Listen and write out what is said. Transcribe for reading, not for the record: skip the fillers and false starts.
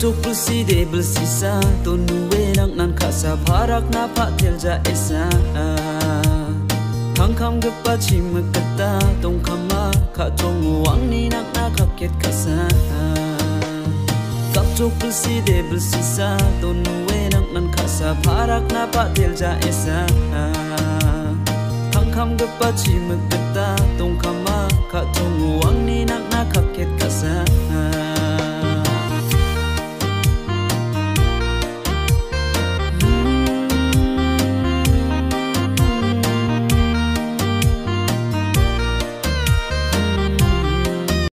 tuk belsi de belsi sa tonu wenang nan khasa pharak na pha thelja esa thangkham gpa chimkata tongkhama kha tongu angni nak na khakket khasa tuk belsi de belsi sa tonu wenang nan khasa pharak na pha thelja esa thangkham gpa chimkata tongkhama kha tongu angni nak na khakket khasa